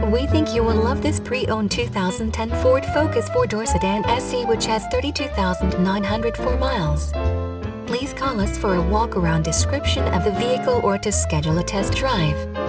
We think you will love this pre-owned 2010 Ford Focus 4-door sedan SE, which has 32,904 miles. Please call us for a walk-around description of the vehicle or to schedule a test drive.